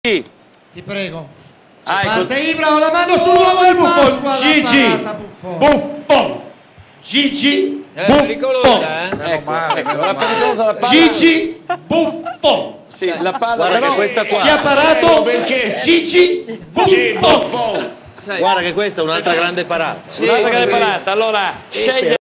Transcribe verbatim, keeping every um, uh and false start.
Ti prego. Ah, parte Ibra, ho la mano sull'uomo di Buffon. Gigi Buffon. Gigi Buffon. Ecco, ecco, la pericolosa la palla. Gigi Buffon. Sì, la palla. Guarda però che questa qua. Chi ha parato? Gigi Buffon. Guarda che questa è un'altra grande parata. un'altra grande parata. Allora, sceglie